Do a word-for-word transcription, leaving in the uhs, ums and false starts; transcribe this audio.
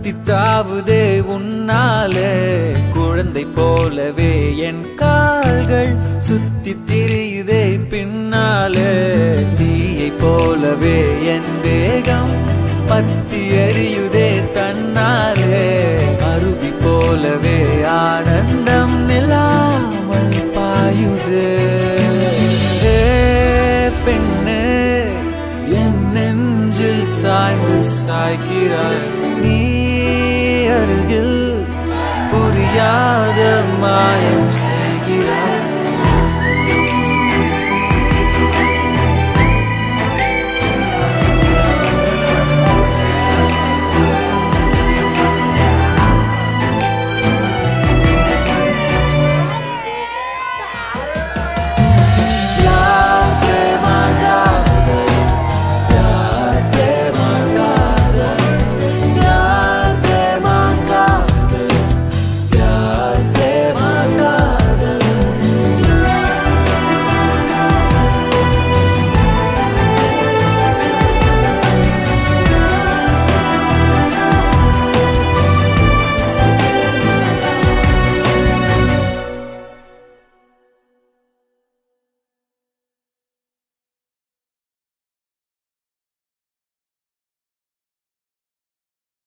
தத்தி தாவுதே உன்னாலே குழந்தை போலவே என் கால்கள் சுத்தி திரியுதே பின்னாலே தீயை போலவே என் தேகம் பத்தி எரியுதே தன்னாலே அருவி போலவே ஆனந்தம் நிலாமல் பாயுதே பெண்ணே என் நெஞ்சில் சாய்ந்து சாய்கிறாய் நீ அருகில் புரியா